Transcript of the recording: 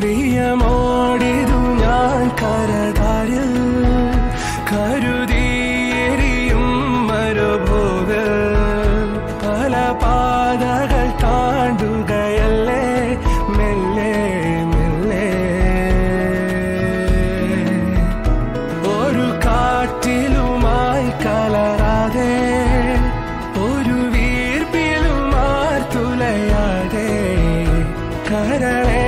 പ്രിയമോടിതു ഞാൻ കരതാരിൽ കരുതിയെരിയും മരുഭൂവിൽ പല പാതകൾ താണ്ടുകയല്ലേ മെല്ലെ മെല്ലെ ഒരു കാറ്റിലുമായി കലരാതെ ഒരു വീർപ്പിലുമാർ തുലയാതെ കരളെ